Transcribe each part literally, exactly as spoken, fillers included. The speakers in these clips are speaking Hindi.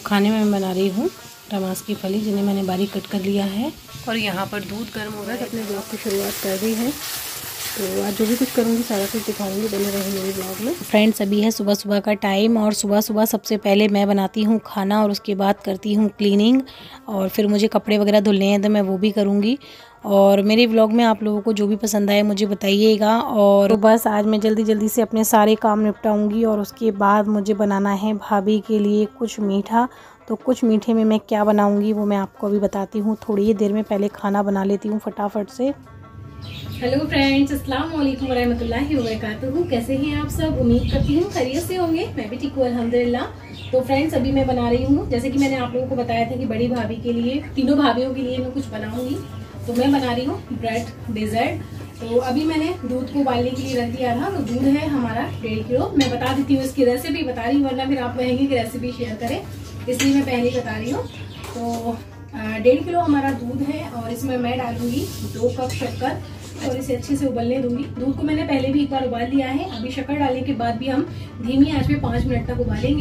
खाने में मैं बना रही हूँ टमास की फली, जिन्हें मैंने बारीक कट कर लिया है। और यहाँ पर दूध गर्म हो रहा है। अपने ब्लॉग की शुरुआत कर दी है, तो आज जो भी कुछ करूँगी सारा कुछ दिखाऊंगी, बने रहे मेरे ब्लॉग में। फ्रेंड्स, अभी है सुबह सुबह का टाइम और सुबह सुबह सबसे पहले मैं बनाती हूँ खाना और उसके बाद करती हूँ क्लीनिंग, और फिर मुझे कपड़े वगैरह धुलने हैं तो मैं वो भी करूँगी। और मेरे व्लॉग में आप लोगों को जो भी पसंद आए मुझे बताइएगा। और तो बस आज मैं जल्दी जल्दी से अपने सारे काम निपटाऊंगी और उसके बाद मुझे बनाना है भाभी के लिए कुछ मीठा। तो कुछ मीठे में मैं क्या बनाऊंगी वो मैं आपको अभी बताती हूँ थोड़ी ही देर में। पहले खाना बना लेती हूँ फटाफट से। हेलो फ्रेंड्स, अस्सलाम वालेकुम वरहमतुल्लाहि वबरकातुहू। कैसे हैं आप सब? उम्मीद करती हूँ खैरियत से होंगे। मैं भी ठीक हूँ अल्हम्दुलिल्लाह। तो फ्रेंड्स, अभी मैं बना रही हूँ, जैसे कि मैंने आप लोगों को बताया था कि बड़ी भाभी के लिए, तीनों भाभियों के लिए मैं कुछ बनाऊंगी। तो मैं बना रही हूँ ब्रेड डेजर्ट। तो अभी मैंने दूध को उबालने के लिए रख दिया था। तो दूध है हमारा डेढ़ किलो। मैं बता देती हूँ इसकी रेसिपी, बता रही हूँ वरना फिर आप कहेंगे कि रेसिपी शेयर करें, इसलिए मैं पहले ही बता रही हूँ। तो डेढ़ किलो हमारा दूध है और इसमें मैं डालूंगी दो कप शक्कर और इसे अच्छे से उबलने दूंगी। दूध को मैंने पहले भी एक बार उबाल लिया है। अभी शक्कर डालने के बाद भी हम धीमी आंच पे पाँच मिनट तक उबालेंगे।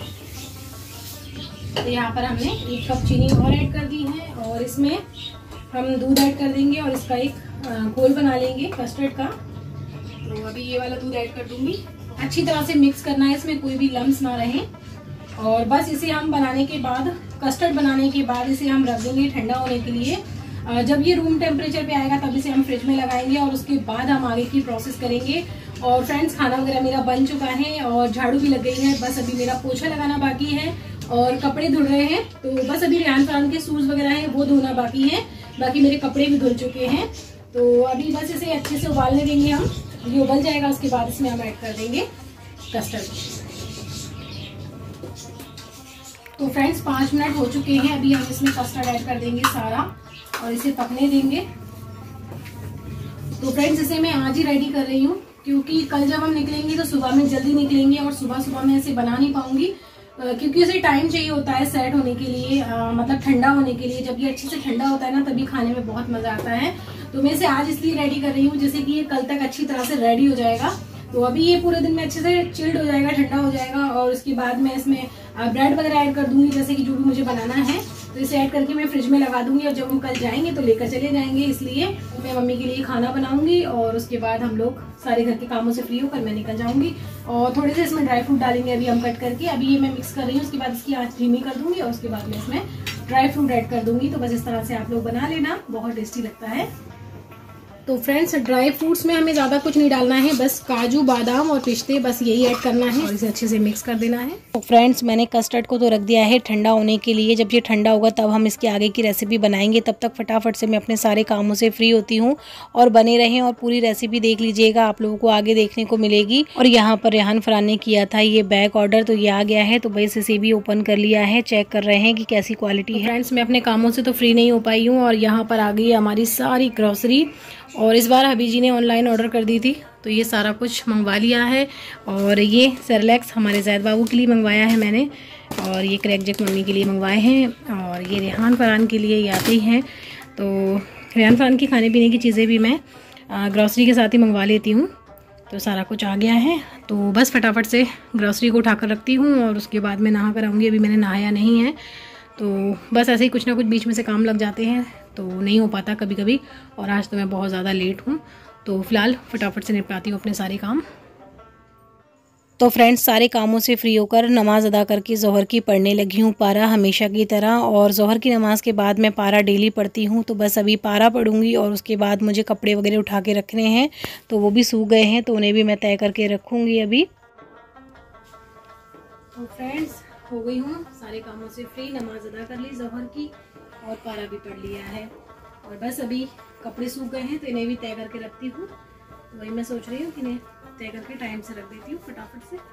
तो यहाँ पर हमने एक कप चीनी और ऐड कर दी है और इसमें हम दूध ऐड कर देंगे और इसका एक घोल बना लेंगे कस्टर्ड का। तो अभी ये वाला दूध ऐड कर दूंगी। अच्छी तरह से मिक्स करना है, इसमें कोई भी लम्स ना रहे। और बस इसे हम बनाने के बाद, कस्टर्ड बनाने के बाद इसे हम रख देंगे ठंडा होने के लिए। जब ये रूम टेम्परेचर पे आएगा तब इसे हम फ्रिज में लगाएंगे और उसके बाद हम आगे की प्रोसेस करेंगे। और फ्रेंड्स, खाना वगैरह मेरा बन चुका है और झाड़ू भी लग गई है। बस अभी मेरा पोछा लगाना बाकी है और कपड़े धुल रहे हैं। तो बस अभी रेहान फरहान के शूज वगैरह हैं वो धोना बाकी है, बाकी मेरे कपड़े भी धुल चुके हैं। तो अभी बस इसे अच्छे से उबालने देंगे हम। ये उबल जाएगा, उसके बाद इसमें हम ऐड कर देंगे कस्टर्ड। तो फ्रेंड्स, पाँच मिनट हो चुके हैं। अभी हम इसमें कस्टर्ड ऐड कर देंगे सारा और इसे पकने देंगे। तो फ्रेंड्स, इसे मैं आज ही रेडी कर रही हूँ क्योंकि कल जब हम निकलेंगे तो सुबह में जल्दी निकलेंगे और सुबह सुबह मैं इसे बना नहीं पाऊंगी, क्योंकि उसे टाइम चाहिए होता है सेट होने के लिए, आ, मतलब ठंडा होने के लिए। जब ये अच्छे से ठंडा होता है ना तभी खाने में बहुत मजा आता है। तो मैं इसे आज इसलिए रेडी कर रही हूँ जैसे कि ये कल तक अच्छी तरह से रेडी हो जाएगा। तो अभी ये पूरे दिन में अच्छे से चिल्ड हो जाएगा, ठंडा हो जाएगा और उसके बाद मैं इसमें ब्रेड वगैरह ऐड कर दूंगी, जैसे कि जो भी मुझे बनाना है। तो इसे ऐड करके मैं फ्रिज में लगा दूंगी और जब हम कल जाएंगे तो लेकर चले जाएंगे। इसलिए मैं मम्मी के लिए खाना बनाऊंगी और उसके बाद हम लोग सारे घर के कामों से फ्री होकर मैं निकल जाऊंगी। और थोड़े से इसमें ड्राई फ्रूट डालेंगे अभी हम कट करके। अभी ये मैं मिक्स कर रही हूँ, उसके बाद इसकी आंच धीमी कर दूंगी और उसके बाद मैं इसमें ड्राई फ्रूट ऐड कर दूंगी। तो बस इस तरह से आप लोग बना लेना, बहुत टेस्टी लगता है। तो फ्रेंड्स, ड्राई फ्रूट्स में हमें ज़्यादा कुछ नहीं डालना है, बस काजू बादाम और पिस्ते, बस यही ऐड करना है और इसे अच्छे से मिक्स कर देना है। तो फ्रेंड्स, मैंने कस्टर्ड को तो रख दिया है ठंडा होने के लिए। जब ये ठंडा होगा तब हम इसके आगे की रेसिपी बनाएंगे। तब तक फटाफट से मैं अपने सारे कामों से फ्री होती हूँ। और बने रहें और पूरी रेसिपी देख लीजिएगा, आप लोगों को आगे देखने को मिलेगी। और यहाँ पर रेहान फरहान ने किया था ये बैग ऑर्डर, तो ये आ गया है। तो बस इसे भी ओपन कर लिया है, चेक कर रहे हैं कि कैसी क्वालिटी है। फ्रेंड्स, मैं अपने कामों से तो फ्री नहीं हो पाई हूँ और यहाँ पर आ गई है हमारी सारी ग्रॉसरी। और इस बार हबी जी ने ऑनलाइन ऑर्डर कर दी थी तो ये सारा कुछ मंगवा लिया है। और ये सेरेलैक्स हमारे जैद बाबू के लिए मंगवाया है मैंने, और ये क्रैक जैक मम्मी के लिए मंगवाए हैं, और ये रेहान फरहान के लिए ये आते ही हैं। तो रेहान फरहान की खाने पीने की चीज़ें भी मैं ग्रॉसरी के साथ ही मंगवा लेती हूँ। तो सारा कुछ आ गया है। तो बस फटाफट से ग्रॉसरी को उठाकर रखती हूँ और उसके बाद मैं नहा कर आऊँगी। अभी मैंने नहाया नहीं है, तो बस ऐसे ही कुछ ना कुछ बीच में से काम लग जाते हैं तो नहीं हो पाता कभी कभी। और आज तो मैं बहुत ज़्यादा लेट हूँ, तो फिलहाल फटाफट से निपटाती हूँ अपने सारे काम। तो फ्रेंड्स, सारे कामों से फ्री होकर नमाज़ अदा करके ज़ोहर की पढ़ने लगी हूँ पारा, हमेशा की तरह। और ज़ोहर की नमाज के बाद मैं पारा डेली पढ़ती हूँ। तो बस अभी पारा पढ़ूँगी और उसके बाद मुझे कपड़े वगैरह उठा के रखने हैं। तो वो भी सूख गए हैं तो उन्हें भी मैं तय करके रखूँगी अभी। तो फ्रेंड्स, हो गई हूँ सारे कामों से फ्री, नमाज अदा कर ली ज़ोहर की और पारा भी पढ़ लिया है। और बस अभी कपड़े सूख गए हैं तो इन्हें भी तय करके रखती हूँ। तो वही मैं सोच रही हूँ कि इन्हें तय करके टाइम से रख देती हूँ फटाफट से।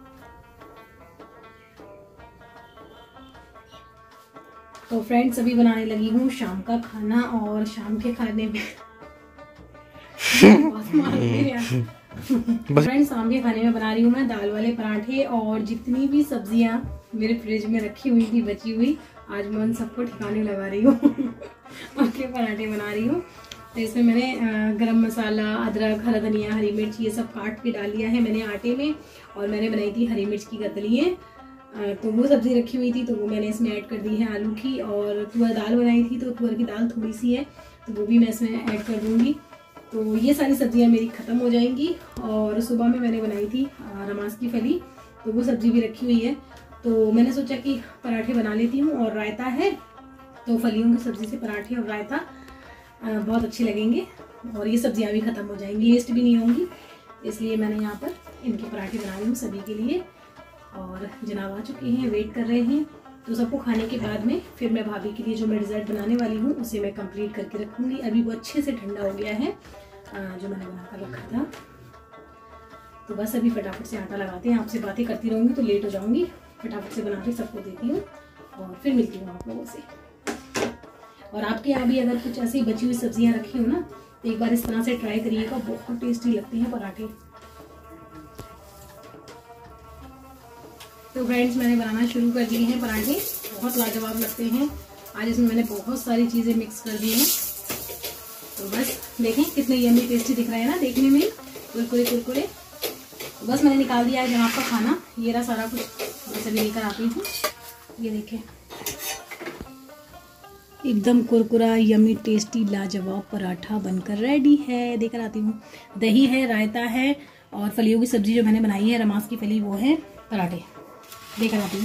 तो फ्रेंड्स, अभी बनाने लगी हूँ शाम का खाना और शाम के खाने में फ्रेंड्स, शाम के खाने में बना रही हूँ मैं दाल वाले पराठे। और जितनी भी सब्जियाँ मेरे फ्रिज में रखी हुई थी बची हुई, आज मैं उन सबको ठिकाने लगा रही हूँ उनके पराठे बना रही हूँ। तो इसमें मैंने गरम मसाला, अदरक, हरा धनिया, हरी मिर्च ये सब काट के डाल लिया है मैंने आटे में। और मैंने बनाई थी हरी मिर्च की गतलियाँ। तो वो सब्ज़ी रखी हुई थी तो वो मैंने इसमें ऐड कर दी है आलू की। और तुअर दाल बनाई थी तो तुअर की दाल थोड़ी सी है तो वो भी मैं इसमें ऐड कर दूँगी। तो ये सारी सब्जियां मेरी ख़त्म हो जाएंगी। और सुबह में मैंने बनाई थी रमास की फली, तो वो सब्ज़ी भी रखी हुई है। तो मैंने सोचा कि पराठे बना लेती हूँ और रायता है तो फलियों की सब्ज़ी से पराठे और रायता बहुत अच्छे लगेंगे और ये सब्जियां भी ख़त्म हो जाएंगी, वेस्ट भी नहीं होंगी। इसलिए मैंने यहाँ पर इनके पराठे बना रही हूँ सभी के लिए। और जनाब आ चुके हैं, वेट कर रहे हैं। तो सबको खाने के बाद में फिर मैं भाभी के लिए जो मैं डिज़र्ट बनाने वाली हूँ उसे मैं कंप्लीट करके रखूँगी। अभी वो अच्छे से ठंडा हो गया है जो मैंने बना कर रखा था। तो बस अभी फटाफट से आटा लगाते हैं। आपसे बातें करती रहूँगी तो लेट हो जाऊँगी। फटाफट से बना के सबको देती हूँ और फिर मिलती हूँ आप लोगों से। और आपके यहाँ भी अगर कुछ ऐसी बची हुई सब्जियाँ रखी हो ना तो एक बार इस तरह से ट्राई करिएगा, बहुत टेस्टी लगते हैं पराठे। तो फ्रेंड्स मैंने बनाना शुरू कर दिए हैं पराठे, बहुत लाजवाब लगते हैं। आज इसमें मैंने बहुत सारी चीज़ें मिक्स कर दी हैं। तो बस देखें कितने यम्मी टेस्टी दिख रहे हैं ना देखने में, कुरकुरे कुरकुरे। तो बस मैंने निकाल दिया है जनाब का खाना, ये रहा सारा कुछ, मैं सभी लेकर आती हूँ। ये देखें एकदम कुरकुरा यम्मी टेस्टी लाजवाब पराठा बनकर रेडी है। देकर आती हूँ। दही है, रायता है और फलियों की सब्जी जो मैंने बनाई है रमास की फली, वो है पराठे। देकर आती हूँ।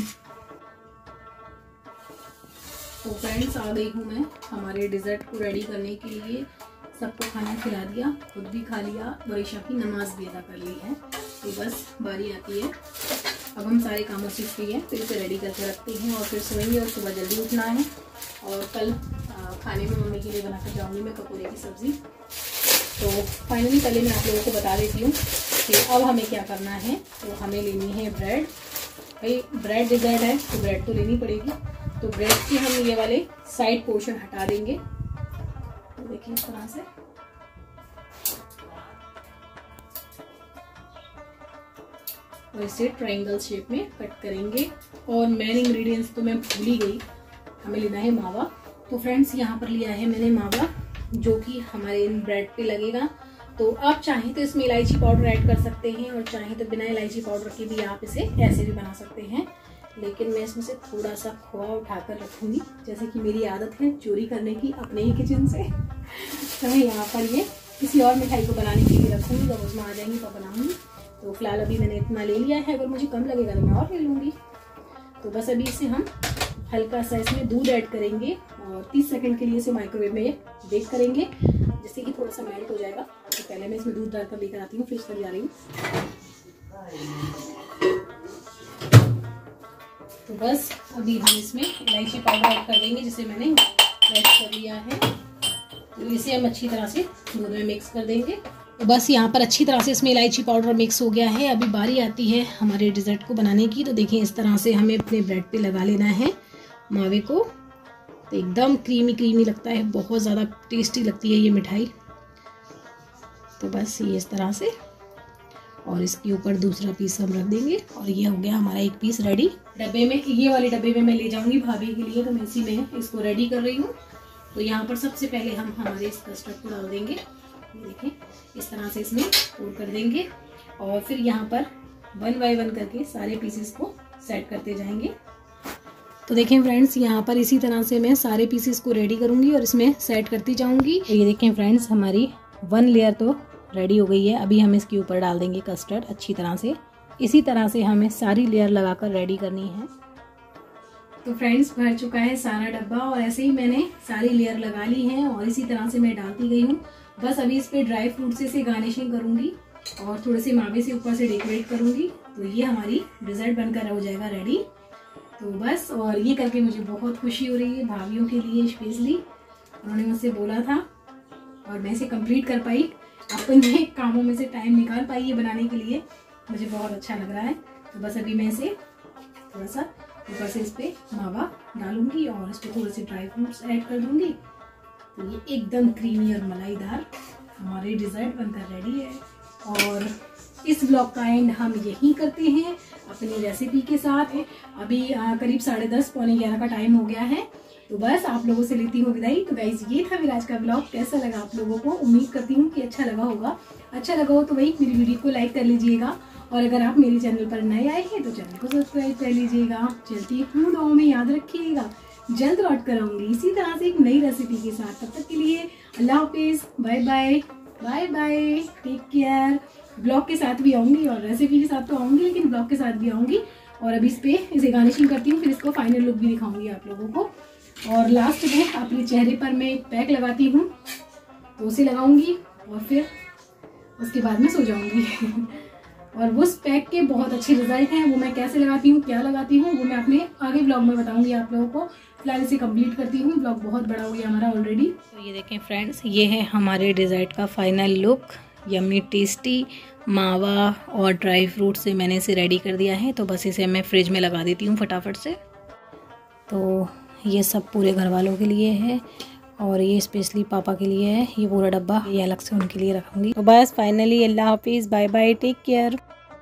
तो फ्रेंड्स आ गई हूँ मैं हमारे डिज़र्ट को रेडी करने के लिए। सबको खाना खिला दिया, खुद भी खा लिया, वरीशा की नमाज भी अदा कर ली है। तो बस बारी आती है, अब हम सारे कामों से फ्री हैं, फिर इसे रेडी करके रखते हैं और फिर सोएंगे और सुबह जल्दी उठना है। और कल आ, खाने में मम्मी के लिए बनाकर जाऊंगी मैं कपूरे की सब्ज़ी। तो फाइनली पहले मैं आप लोगों को बता देती हूँ कि अब हमें क्या करना है। तो हमें लेनी है ब्रेड। भाई ब्रेड डिज़र्ट है तो ब्रेड तो लेनी पड़ेगी। तो ब्रेड की हम ये वाले साइड पोर्शन हटा देंगे। तो देखिए इस तरह से और इसे ट्रायंगल शेप में कट करेंगे। और मेन इंग्रेडिएंट्स तो मैं भूल ही गई, हमें लेना है मावा। तो फ्रेंड्स यहाँ पर लिया है मैंने मावा जो कि हमारे इन ब्रेड पे लगेगा। तो आप चाहें तो इसमें इलायची पाउडर ऐड कर सकते हैं और चाहें तो बिना इलायची पाउडर के भी आप इसे ऐसे भी बना सकते हैं। लेकिन मैं इसमें से थोड़ा सा खोआ उठाकर रखूँगी, जैसे कि मेरी आदत है चोरी करने की अपने ही किचन से। तो मैं यहाँ पर ये किसी और मिठाई को बनाने के लिए रखूँगी, जब उसमें आ जाएंगी तो बनाऊँगी। तो फिलहाल अभी मैंने इतना ले लिया है, अगर मुझे कम लगेगा तो मैं और ले लूँगी। तो बस अभी इसे हम हल्का सा इसमें दूध ऐड करेंगे और तीस सेकंड के लिए इसे माइक्रोवेव में बेक करेंगे, जिससे कि थोड़ा सा मेल्ट हो जाएगा। तो पहले मैं इसमें दूध डालकर लेकर आती हूँ, फ्रिज पर जा रही हूँ। तो बस अभी हम इसमें इलायची पाउडर ऐड कर देंगे, जिसे मैंने ऐड कर लिया है। तो इसे हम अच्छी तरह से दूध में मिक्स कर देंगे। तो बस यहाँ पर अच्छी तरह से इसमें इलायची पाउडर मिक्स हो गया है। अभी बारी आती है हमारे डिज़र्ट को बनाने की। तो देखिए इस तरह से हमें अपने ब्रेड पे लगा लेना है मावे को। तो एकदम क्रीमी क्रीमी लगता है, बहुत ज़्यादा टेस्टी लगती है ये मिठाई। तो बस ये इस तरह से, और इसके ऊपर दूसरा पीस हम रख देंगे और ये हो गया हमारा एक पीस रेडी। डब्बे में, ये वाले डब्बे में मैं ले जाऊंगी भाभी के लिए, तो मैं इसी में इसको रेडी कर रही हूँ। तो यहाँ पर सबसे पहले हम हमारे इस कस्टर्ड को डाल देंगे। देखिए इस तरह से इसमें पोर कर देंगे और फिर यहाँ पर वन बाय वन करके सारे पीसेस को सेट करते जाएंगे। तो देखें फ्रेंड्स, यहाँ पर इसी तरह से मैं सारे पीसेस को रेडी करूँगी और इसमें सेट करती जाऊँगी। ये देखें फ्रेंड्स, हमारी वन लेयर तो रेडी हो गई है। अभी हम इसके ऊपर डाल देंगे कस्टर्ड अच्छी तरह से। इसी तरह से हमें सारी लेयर लगाकर रेडी करनी है। तो फ्रेंड्स भर चुका है सारा डब्बा और ऐसे ही मैंने सारी लेयर लगा ली है और इसी तरह से मैं डालती गई हूँ। बस अभी इस पे ड्राई फ्रूट से, से गार्निशिंग करूँगी और थोड़े से मावे से ऊपर से डेकोरेट करूँगी। तो ये हमारी डिज़र्ट बनकर हो जाएगा रेडी। तो बस, और ये करके मुझे बहुत खुशी हो रही है भाभीयों के लिए स्पेशली। उन्होंने मुझसे बोला था और मैं इसे कंप्लीट कर पाई, अपने कामों में से टाइम निकाल पाई ये बनाने के लिए। मुझे बहुत अच्छा लग रहा है। तो बस अभी मैं इसे थोड़ा सा ऊपर से इस पर मावा डालूंगी और इस पर थोड़े से ड्राई फ्रूट्स ऐड कर दूंगी। तो ये एकदम क्रीमी और मलाईदार हमारे डिज़र्ट बनकर रेडी है। और इस ब्लॉग का एंड हम यहीं करते हैं अपनी रेसिपी के साथ। अभी आ, करीब साढ़े दस पौने ग्यारह का टाइम हो गया है। तो बस आप लोगों से लेती हूँ विदाई। तो गाइज ये था मेरा आज का ब्लॉग। कैसा लगा आप लोगों को? उम्मीद करती हूँ कि अच्छा लगा होगा। अच्छा लगा हो तो वही मेरी वीडियो को लाइक कर लीजिएगा और अगर आप मेरे चैनल पर नए आए हैं तो चैनल को सब्सक्राइब कर लीजिएगा। चलती हूँ दुआओं में, याद रखिएगा। जल्द लौट कर आऊँगी इसी तरह से एक नई रेसिपी के साथ। तब तक के लिए अल्लाह हाफिज़, bye bye bye bye, take care. Blog के साथ भी आऊँगी और रेसिपी के साथ तो आऊँगी, लेकिन ब्लॉग के साथ भी आऊँगी। और अभी इस पे इसे गार्निशिंग करती हूँ, फिर इसको फाइनल लुक भी दिखाऊंगी आप लोगों को। और लास्ट में अपने चेहरे पर मैं एक पैक लगाती हूँ, तो उसे लगाऊंगी और फिर उसके बाद में सो जाऊंगी। और उस पैक के बहुत अच्छे रिजल्ट हैं। वो मैं कैसे लगाती हूँ, क्या लगाती हूँ, वो मैं अपने आगे ब्लॉग में बताऊंगी आप लोगों को। फिलहाल इसे कंप्लीट करती हूँ, ब्लॉग बहुत बड़ा हो गया हमारा ऑलरेडी। तो ये देखें फ्रेंड्स, ये है हमारे डिज़र्ट का फाइनल लुक। यम्मी टेस्टी मावा और ड्राई फ्रूट से मैंने इसे रेडी कर दिया है। तो बस इसे मैं फ्रिज में लगा देती हूँ फटाफट से। तो ये सब पूरे घर वालों के लिए है और ये स्पेशली पापा के लिए है। ये पूरा डब्बा ये अलग से उनके लिए रखूँगी। तो बस फाइनली अल्लाह हाफिज़, बाय बाय, टेक केयर।